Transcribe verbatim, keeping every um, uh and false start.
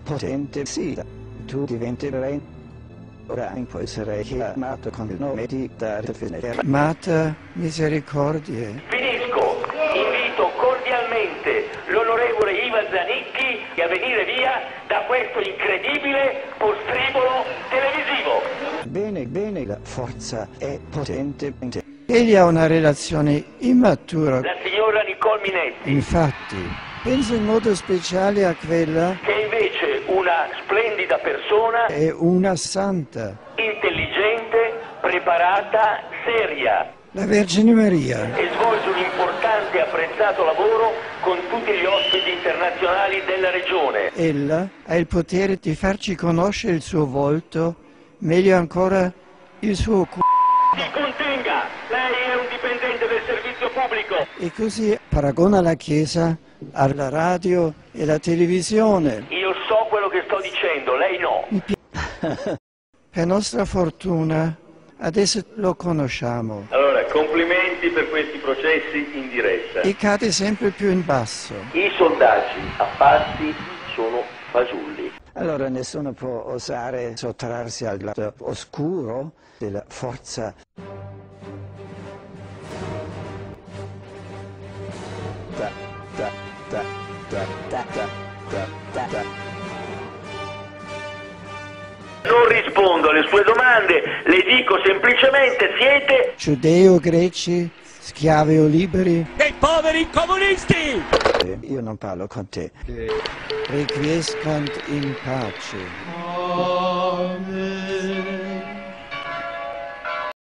potente sì, tu diventerai ora può essere chiamato con il nome di Darth Mata Misericordie. Finisco, invito cordialmente l'onorevole Ivan Zanicchi a venire via da questo incredibile postribolo televisivo. Bene, bene, la forza è potente. Egli ha una relazione immatura. La signora Nicole Minetti. Infatti, penso in modo speciale a quella che è invece una splendida persona. È una santa. Intelligente, preparata, seria. La Vergine Maria. E svolge un importante e apprezzato lavoro con tutti gli ospiti internazionali della regione. Ella ha il potere di farci conoscere il suo volto, meglio ancora il suo cuore. Si contenga, lei è un dipendente del servizio pubblico. E così paragona la Chiesa alla radio e alla televisione. Io so quello che sto dicendo, lei no. Per nostra fortuna, adesso lo conosciamo. Allora, complimenti per questi processi in diretta. E cade sempre più in basso. I sondaggi a passi sono fasulli. Allora nessuno può osare sottrarsi al lato oscuro della forza. Da, da, da, da, da, da, da, da. Non rispondo alle sue domande, le dico semplicemente siete giudeo-greci, schiavi o liberi? Dei poveri comunisti! Io non parlo con te. Requiescant in pace. Amen.